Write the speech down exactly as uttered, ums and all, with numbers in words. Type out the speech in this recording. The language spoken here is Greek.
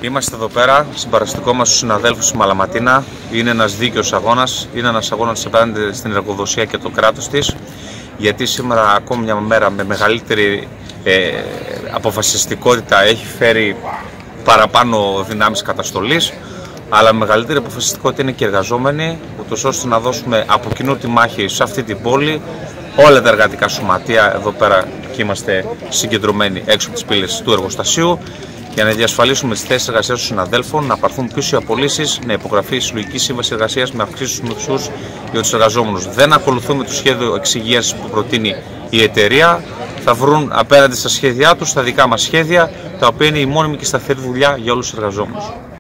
Είμαστε εδώ πέρα, συμπαραστικό μας στους συναδέλφους στη Μαλαματίνα. Είναι ένας δίκαιος αγώνας, είναι ένας αγώνας απέναντι στην εργοδοσία και το κράτος της. Γιατί σήμερα, ακόμη μια μέρα με μεγαλύτερη ε, αποφασιστικότητα, έχει φέρει παραπάνω δυνάμεις καταστολής. Αλλά μεγαλύτερη αποφασιστικότητα είναι και οι εργαζόμενοι, ούτως ώστε να δώσουμε από κοινού τη μάχη σε αυτή την πόλη. Όλα τα εργατικά σωματεία εδώ πέρα και είμαστε συγκεντρωμένοι έξω από τις πύλες του εργοστασίου, για να διασφαλίσουμε τις θέσεις εργασίας των συναδέλφων, να πάρθουν πίσω οι απολύσεις, να υπογραφεί η συλλογική σύμβαση εργασίας με αυξήσεις στους μισθούς για τους εργαζόμενους. Δεν ακολουθούμε το σχέδιο εξυγίασης που προτείνει η εταιρεία. Θα βρουν απέναντι στα σχέδιά τους τα δικά μας σχέδια, τα οποία είναι η μόνιμη και σταθερή δουλειά για όλους τους εργαζόμενους.